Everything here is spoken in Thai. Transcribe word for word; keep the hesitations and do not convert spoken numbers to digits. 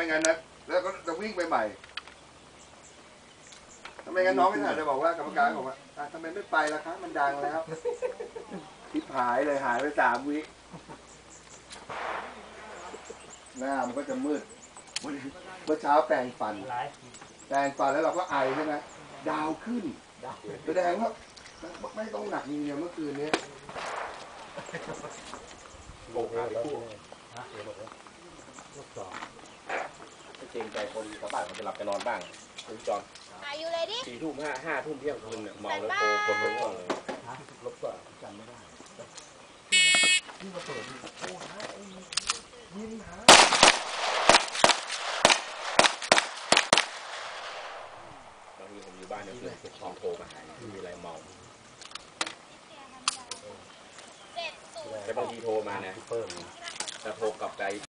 ไม่งั้นนะแล้วก็จะวิ่งไปใหม่ทำไมงั้นน้องไม่อาจจะบอกว่ากรรมการบอกว่าทำไมไม่ไปล่ะครับมันดังแล้วทิพหายเลยหายไปสามวิหน้ามันก็จะมืดเมื่อเช้าแปรงฟันแปรงฟันแล้วเราก็ไอใช่ไหมดาวขึ้นแสดงว่าไม่ต้องหนักมีเนี่ยเมื่อคืนนี้โอ้โหเกรงใจคนชาวบ้านเขาจะหลับไปนอนบ้างคุณจอนอายุเลยดิสี่ทุ่มห้าห้าทุ่มเที่ยงคืนเนี่ยเมาแล้วโตคนไม่ง่วงเลยลบกว่าจำไม่ได้ที่มาเปิดโอ้หาไอ้ยินหาบางทีผมอยู่บ้านเนี่ยเพื่อนพวกชองโทรมาหามีอะไรเมาแต่บางทีโทรมานะแต่โทรกลับใจ